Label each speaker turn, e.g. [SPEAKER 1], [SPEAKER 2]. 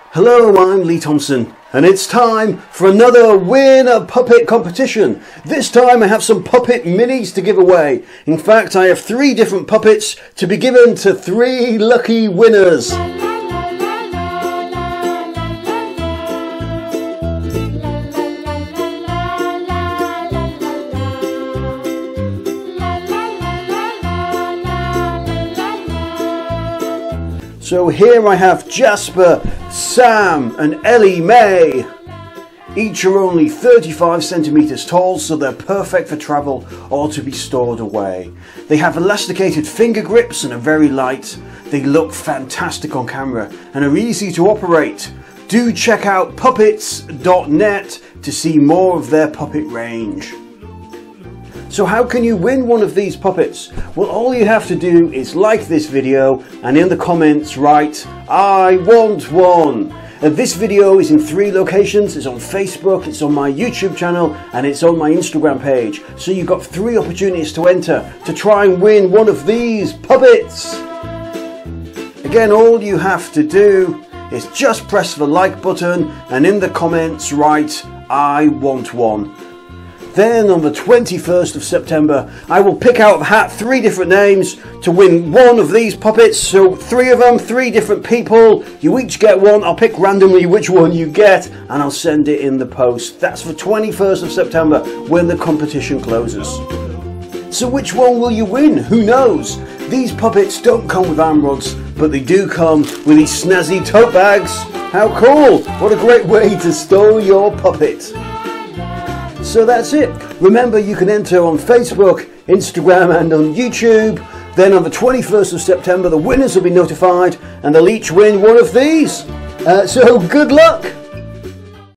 [SPEAKER 1] Hello, I'm Lee Thompson, and it's time for another Win a Puppet competition. This time I have some puppet minis to give away. In fact, I have 3 different puppets to be given to 3 lucky winners. So here I have Jasper, Sam and Ellie Mae. Each are only 35 centimeters tall, so they're perfect for travel or to be stored away. They have elasticated finger grips and are very light. They look fantastic on camera and are easy to operate. Do check out puppets.net to see more of their puppet range. So how can you win one of these puppets? Well, all you have to do is like this video and in the comments write, "I want one." And this video is in 3 locations. It's on Facebook, it's on my YouTube channel, and it's on my Instagram page. So you've got 3 opportunities to enter to try and win one of these puppets. Again, all you have to do is just press the like button and in the comments write, "I want one." Then on the 21st of September, I will pick out of the hat 3 different names to win one of these puppets. So 3 of them, 3 different people. You each get one. I'll pick randomly which one you get and I'll send it in the post. That's for 21st of September when the competition closes. So which one will you win? Who knows? These puppets don't come with arm rods, but they do come with these snazzy tote bags. How cool! What a great way to store your puppet. So that's it. Remember, you can enter on Facebook, Instagram and on YouTube. Then on the 21st of September, the winners will be notified and they'll each win one of these. So good luck!